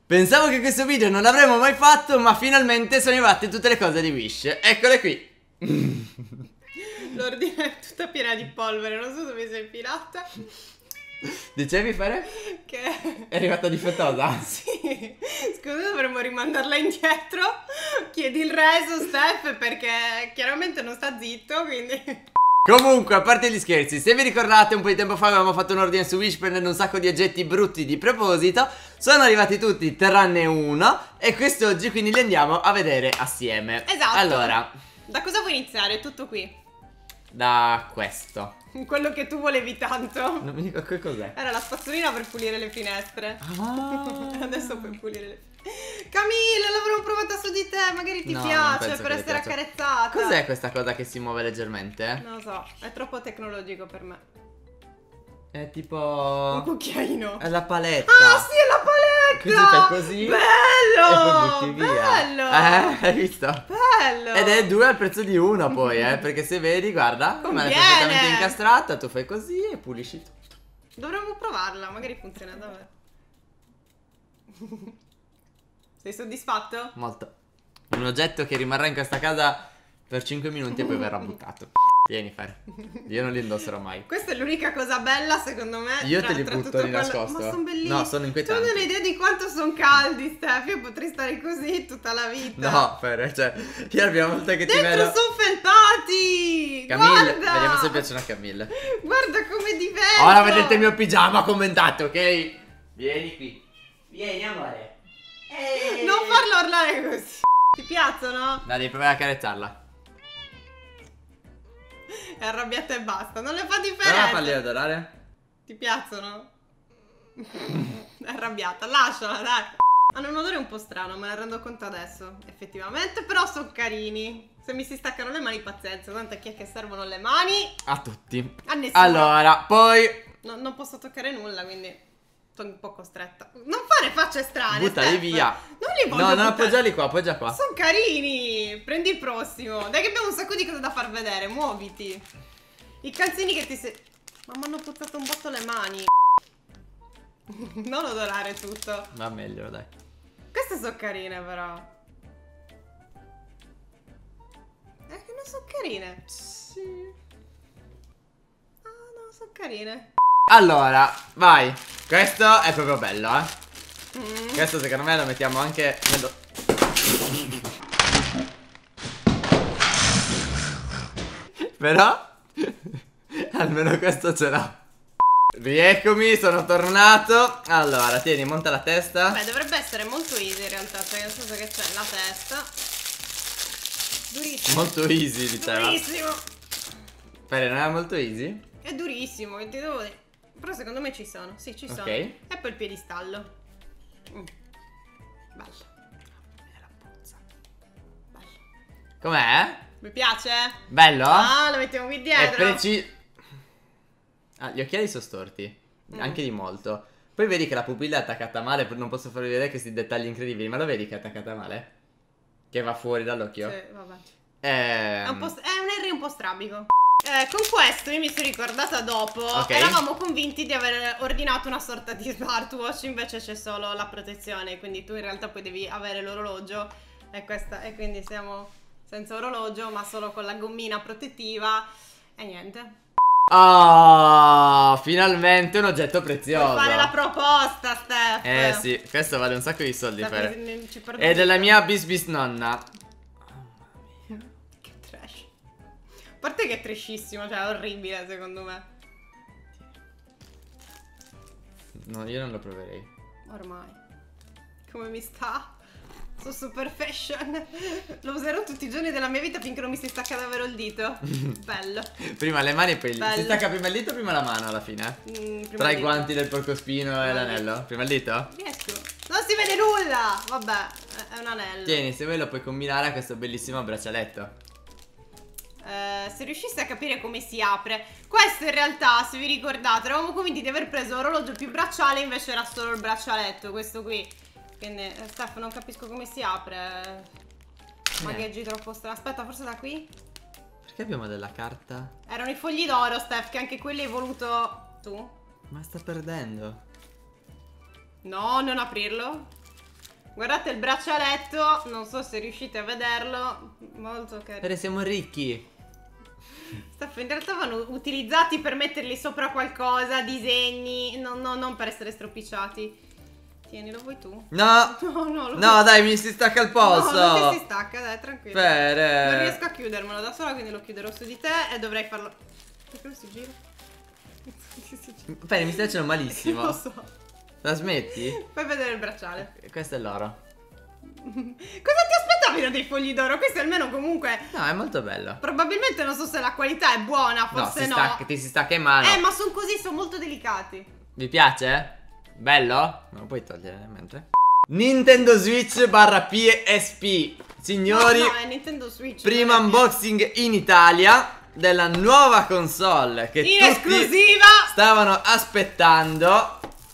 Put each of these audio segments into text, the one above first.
Pensavo che questo video non l'avremmo mai fatto, ma finalmente sono arrivate tutte le cose di Wish. Eccole qui. L'ordine è tutta piena di polvere, non so dove sei infilata. Dicevi fare? Che È arrivata difettosa? sì. Scusa, dovremmo rimandarla indietro. Chiedi il reso, Steph, perché chiaramente non sta zitto, quindi... Comunque, a parte gli scherzi, se vi ricordate un po' di tempo fa avevamo fatto un ordine su Wish prendendo un sacco di oggetti brutti di proposito. Sono arrivati tutti tranne uno e quest'oggi quindi li andiamo a vedere assieme. Esatto. Allora, da cosa vuoi iniziare? Tutto qui. da questo. Quello che tu volevi tanto. Non mi dico che cos'è. Era la spazzolina per pulire le finestre. Ah. Adesso puoi pulire le finestre. Camilla, l'avrò provata su di te, magari ti No, non piace penso per che le essere piaccia. accarezzata. Cos'è questa cosa che si muove leggermente? Non lo so, è troppo tecnologico per me. È Un tipo... cucchiaino. è la paletta. Ah sì, è la paletta! Così fai così Bello! e poi butti via. Bello! Hai visto? Bello! Ed è 2 al prezzo di 1 poi, perché se vedi, guarda, come è Conviene. perfettamente incastrata, tu fai così e pulisci tutto. Dovremmo provarla, magari funziona davvero. Sei soddisfatto? Molto. Un oggetto che rimarrà in questa casa per 5 minuti e poi verrà buttato. Tieni, Fer. Io non li indosserò mai. Questa è l'unica cosa bella secondo me. Io te li tra butto tutto di nascosto. Ma sono bellissimi. No, sono inquietanti. Tu non hai idea di quanto sono caldi, Steph. Io potrei stare così tutta la vita. No, Fer, cioè, io la prima volta che ti Dentro vedo... sono felpati! Camille, Guarda! vediamo se piacciono a Camille. Guarda come diverso! Ora vedete il mio pigiama commentato, ok? Vieni qui. Vieni, amore. Non farlo urlare così. Ti piacciono? Dai, devi provare a carezzarla. È arrabbiata e basta. Non le fa Prova a differenza. farli adorare. Ti piacciono? È arrabbiata. Lasciala, dai. Hanno un odore un po' strano, me ne rendo conto adesso. Effettivamente, però sono carini. Se mi si staccano le mani, pazienza. Tanto a chi è che servono le mani? A tutti. A nessuno. Allora, poi... Non posso toccare nulla, quindi sono un po' costretta. Non fare facce strane. buttali Steph. via. Non li voglio No, non buttare. appoggiali qua, appoggia qua. Sono carini. Prendi il prossimo. Dai che abbiamo un sacco di cose da far vedere. Muoviti. I calzini che ti sei... Ma mi hanno puzzato un botto le mani. Non odorare tutto. Va meglio, dai. Queste sono carine però. Che non sono carine. Sì. Ah no, sono carine. Allora, vai. Questo è proprio bello, Mm. Questo secondo me lo mettiamo anche nello... Però almeno questo ce l'ho. Rieccomi, sono tornato. Allora, tieni, monta la testa. Beh, dovrebbe essere molto easy in realtà, cioè nel senso che c'è la testa. Durissimo. Molto easy, diceva. Durissimo. Però non è molto easy? È durissimo, che ti devo dire. Però secondo me ci sono, sì, ci sono. Ok. E poi il piedistallo. Bello. Bello. Com'è? Mi piace? Bello? Ah, lo mettiamo qui È dietro. preciso. Ah, gli occhiali sono storti. Anche di molto. Poi vedi che la pupilla è attaccata male. Non posso farvi vedere questi dettagli incredibili. Ma lo vedi che è attaccata male? Che va fuori dall'occhio? Sì, vabbè. È È un Harry un po' strabico. Con questo io mi sono ricordata dopo. Ok. Eravamo convinti di aver ordinato una sorta di smartwatch, invece c'è solo la protezione, quindi tu in realtà poi devi avere l'orologio e quindi siamo senza orologio, ma solo con la gommina protettiva e niente. Oh, finalmente un oggetto prezioso. Puoi fare la proposta, Steph. Sì, questo vale un sacco di soldi, Steph, Fer. ci perdono. È della mia bis nonna. Che trash. A parte che è trashissimo, cioè è orribile secondo me. No, io non lo proverei. Ormai. Come mi sta? Sono super fashion. Lo userò tutti i giorni della mia vita finché non mi si stacca davvero il dito. Bello. Prima le mani e poi il dito. Bello. Si stacca prima il dito o prima la mano alla fine? Prima Tra il i dito. guanti del porcospino e Prima il l'anello? Prima il dito? Riesco. Non si vede nulla. Vabbè, è un anello. Tieni, se vuoi lo puoi combinare a questo bellissimo braccialetto. Se riuscissi a capire come si apre. Questo in realtà, se vi ricordate, eravamo convinti di aver preso l'orologio più bracciale, invece era solo il braccialetto, questo qui. Quindi, Steph, non capisco come si apre. Magheggi troppo strano. Aspetta, forse da qui? Perché abbiamo della carta? Erano i fogli d'oro, Steph, che anche quelli hai voluto tu. Ma sta perdendo. No, non aprirlo. Guardate il braccialetto, non so se riuscite a vederlo. Molto carino. Siamo ricchi. In realtà vanno utilizzati per metterli sopra qualcosa, disegni, non per essere stropicciati. Tieni, lo vuoi tu? No! No, dai, mi si stacca il polso! No, non ti si stacca, dai, tranquillo. Pere. Non riesco a chiudermelo da sola, quindi lo chiuderò su di te e dovrei farlo. Perché non si gira? Pere, mi stai facendo malissimo. Lo so. La smetti? Fai vedere il bracciale. Questo è l'oro. Cosa ti aspettavi da dei fogli d'oro? Questo almeno comunque. No, è molto bello. Probabilmente non so se la qualità è buona, forse no. Ti si stacca in mano. Ma sono così, sono molto delicati. Vi piace? Bello? Non lo puoi togliere mentre. Nintendo Switch barra PSP. Signori, no, è Nintendo Switch. primo unboxing in Italia della nuova console che in tutti esclusiva stavano aspettando.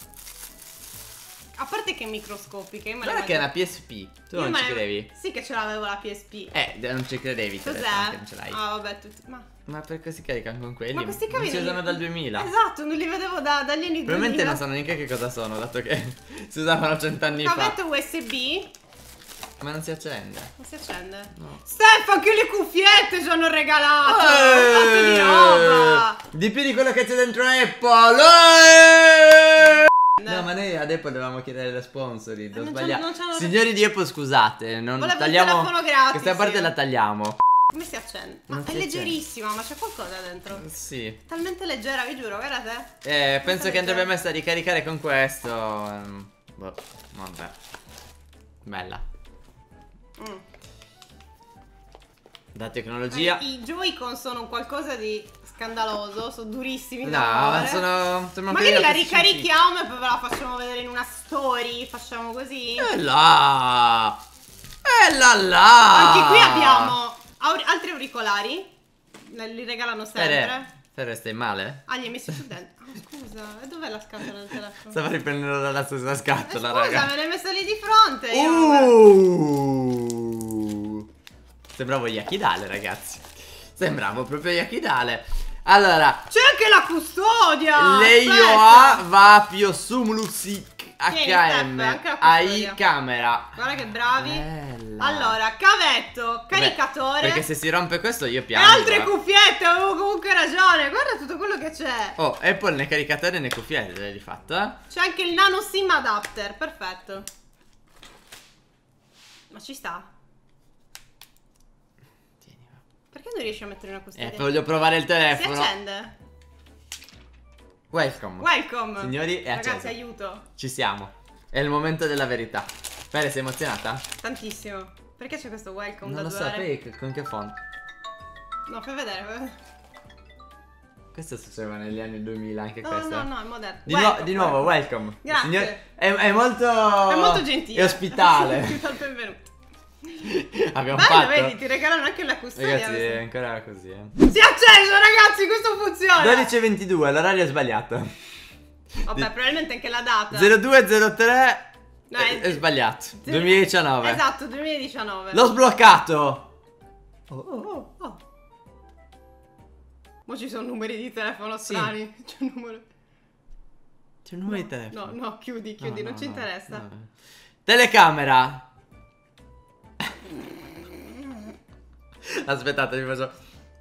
A parte che è microscopica, io me Guarda che è una PSP. Tu non ci credevi? Sì che ce l'avevo la PSP. Non ci credevi. Cos'è? Che non ce l'hai. Ah vabbè, Ma perché si caricano con quelli? Ma questi cavi non si usano dal 2000. Esatto, non li vedevo dagli anni 2000. Probabilmente non sanno neanche che cosa sono, dato che si usavano 100 anni fa. Cavetto USB. Ma non si accende. Non si accende? No. Stefano, che le cuffiette ci hanno regalato! Un fatto di roba! Di più di quello che c'è dentro Apple! No, ma noi ad Apple dovevamo chiedere le sponsoring. Ho sbagliato. Signori di Apple, scusate, non volevo tagliamo. il telefono gratis. Questa parte la tagliamo. Come si accende? Non Ma si è leggerissima, ma c'è qualcosa dentro. Sì. Talmente leggera, vi giuro, guardate. Penso che andrebbe messa a ricaricare con questo. Boh, vabbè. Bella. Da tecnologia. I Joy-Con sono qualcosa di scandaloso, sono durissimi. No, sono magari la ricarichiamo e poi ve la facciamo vedere in una story. Facciamo così. E là! Anche qui abbiamo altri auricolari. Li regalano sempre. Fere, stai male? Ah, li hai messi su dentro. Oh, scusa, e dov'è la scatola del telefono? Stava riprendendo dalla stessa scatola, scusa, raga. me l'hai messa lì di fronte. Sembravo Yakidale, ragazzi. Sembravo proprio Yakidale. Allora, c'è anche la custodia. l'EIOA Vapio Sumlusic HM anche AI camera. Guarda che bravi. Bella. Allora, cavetto, caricatore. Perché se si rompe questo io E piango. altre cuffiette, avevo comunque ragione. Guarda tutto quello che c'è. Oh, Apple né caricatore né cuffiette di fatto, eh. C'è anche il nano SIM adapter, perfetto. Ma ci sta? Tieni, va. Perché non riesci a mettere una custodia? Voglio provare il telefono. Si accende. Welcome. Signori, è acceso. Ragazzi, aiuto. Ci siamo. È il momento della verità. Pere, sei emozionata? Tantissimo. Perché c'è questo welcome Non da lo 2 so, ore? con che font? No, fai vedere. Questo succedeva negli anni 2000, anche No, questo. no, è moderno. Di nuovo, welcome. Grazie. Signor, è molto gentile. È ospitale. Ti do il benvenuto. Abbiamo Bello, fatto. vedi, ti regalano anche la custodia. Ragazzi, è ancora così, Si è acceso, ragazzi, questo funziona. 12:22, l'orario è sbagliato. Vabbè, probabilmente anche la data. 0203 No, è sbagliato. 2019. Esatto, 2019. L'ho sbloccato. Oh. Ma ci sono numeri di telefono strani. C'è un numero. C'è un numero di telefono. No, chiudi, non ci interessa. No. Telecamera. Aspettate, vi faccio.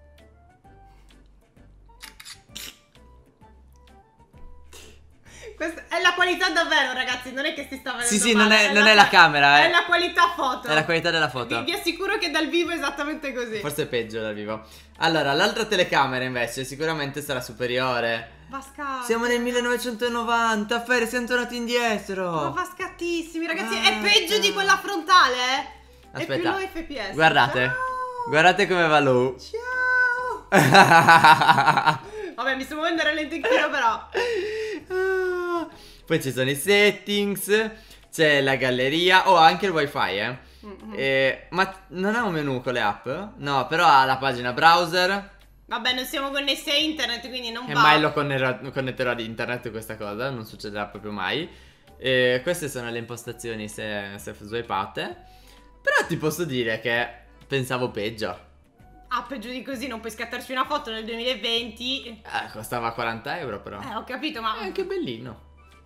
Questa è la qualità davvero, ragazzi. Non è che si sta vedendo. Sì, male, non è la camera, È la qualità foto. È la qualità della foto. Vi assicuro che dal vivo è esattamente così. Forse è peggio dal vivo. Allora, l'altra telecamera invece sicuramente sarà superiore. Va scatto. Siamo nel 1990, Fere, siamo tornati indietro. Ma va scattissimi, ragazzi. Guarda. È peggio di quella frontale, Aspetta. È più low FPS. Guardate. Ciao. Guardate come va low. Ciao. Vabbè, mi sto muovendo ralentichino però. Poi ci sono i settings. C'è la galleria. Oh, anche il wifi, ma non ha un menu con le app? No, però ha la pagina browser. Vabbè, non siamo connessi a internet, quindi non E va. mai lo connetterò ad internet questa cosa. Non succederà proprio mai. Queste sono le impostazioni se swipate. Però ti posso dire che pensavo peggio. Ah, peggio di così, non puoi scattarci una foto nel 2020. Costava 40 euro però. Ho capito, ma È anche bellino.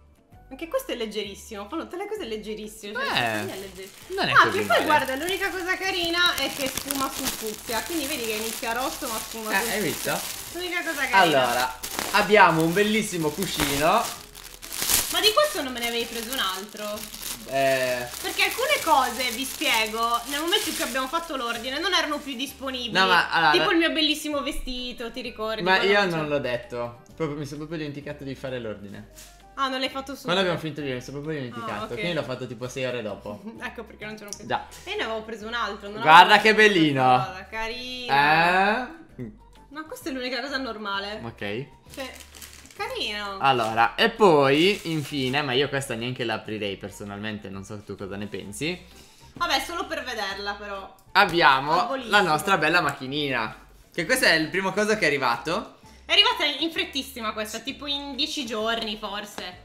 Anche questo è leggerissimo, fanno tutte le cose leggerissime. Cioè, non è ah, così che poi male. guarda, l'unica cosa carina è che sfuma sul fucsia. Quindi vedi che inizia rosso ma sfuma sul fucsia. Hai visto? L'unica cosa carina. Allora, abbiamo un bellissimo cuscino. Ma di questo non me ne avevi preso un altro? Perché alcune cose, vi spiego, nel momento in cui abbiamo fatto l'ordine non erano più disponibili. No, ma allora, tipo il mio bellissimo vestito, ti ricordi? Ma io Quando non l'ho detto. Mi sono proprio dimenticato di fare l'ordine. Ah, non l'hai fatto subito? Quando abbiamo finito io mi sono proprio dimenticato. ok. Quindi l'ho fatto tipo 6 ore dopo. Ecco perché non c'ero più. Già. E ne avevo preso un altro. Non Guarda avevo che preso bellino. questa cosa, carino. Ma questa è l'unica cosa normale. Ok. Cioè, carino. Allora, e poi, infine, ma io questa neanche la aprirei personalmente, non so tu cosa ne pensi. Vabbè, solo per vederla però. Abbiamo Bellissimo. la nostra bella macchinina. Che questo è il primo cosa che è arrivato. È arrivata in frettissima questa, tipo in 10 giorni forse.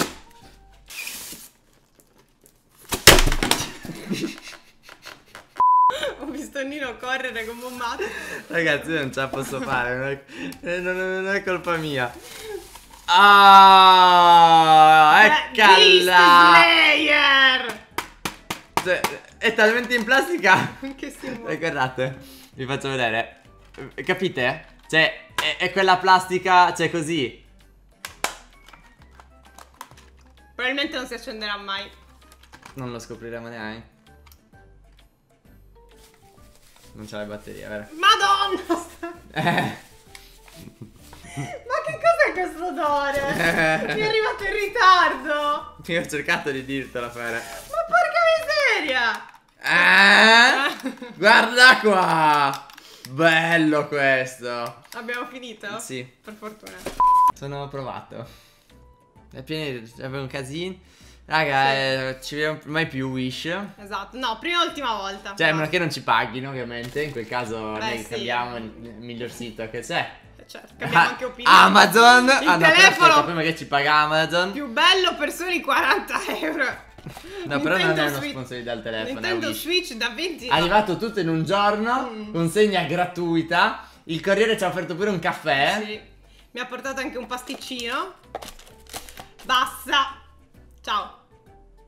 Ho visto Nino correre come un matto. Ragazzi, io non ce la posso fare, non è colpa mia. Ah, Beast eccola! Slayer! Cioè, è talmente in plastica. Che si muove. Guardate, vi faccio vedere. Capite? Cioè, è quella plastica, cioè così. Probabilmente non si accenderà mai. Non lo scopriremo neanche. Non c'è la batteria, vero? Madonna! Ma che cos'è questo odore? Mi è arrivato in ritardo. Io ho cercato di dirtela fare. Ma porca miseria! Guarda qua! Bello questo! Abbiamo finito? Sì. Per fortuna. Sono provato. È pieno di... Avevo un casino. Raga, ci vediamo mai più Wish. Esatto, no, prima e ultima volta. Cioè, a meno che non ci paghino, ovviamente. In quel caso noi sì. cambiamo il miglior sito che c'è. Certo, cambiamo anche opinione. Amazon! Il Ah no, però telefono aspetta, prima che ci paga Amazon. più bello per soli 40 euro. No, però non è uno Switch- sponsor dal telefono, è Nintendo Wish. Switch da 20 È arrivato tutto in un giorno, consegna gratuita. Il corriere ci ha offerto pure un caffè. Sì. Mi ha portato anche un pasticcino. Basta. Ciao.